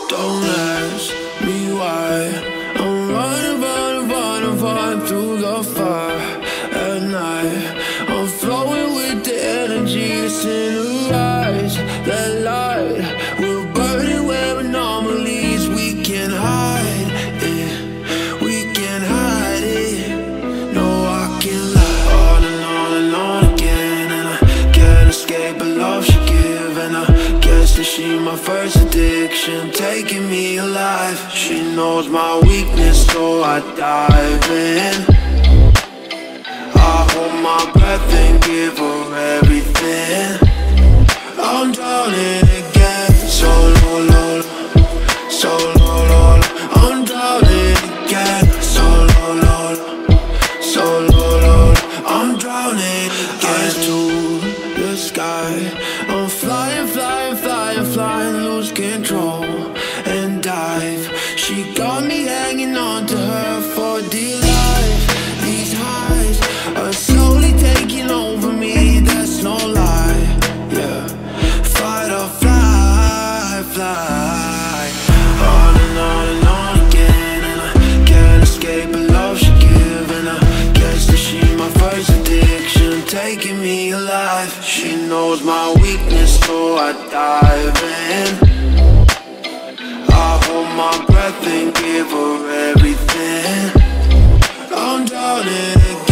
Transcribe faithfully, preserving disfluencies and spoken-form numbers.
Don't ask me why. I'm running, running, running, running through the fire at night. I'm flowing with the energy that's in her eyes. That light, we're burning where anomalies. We can hide it, we can hide it. No, I can lie on and on and on again, and I can't escape the love she give. And I guess that she my first addiction, taking me alive. She knows my weakness, so I dive in. I hold my breath and give her everything. I'm drowning again, so low, low, low, so low, low, low. I'm drowning again, so low, low, low, so low, low, low. I'm drowning again. Eyes to the sky, I'm flying, flying, flying, flying, lose control and dive. She got me hanging on to her for dear life. These highs are slowly taking over me, that's no lie, yeah. Fight or fly, fly. On and on and on again, and I can't escape the love she give. And I guess that she my first addiction, taking me alive. She knows my weakness, so I dive in. I hold my breath and give her everything. I'm drowning again.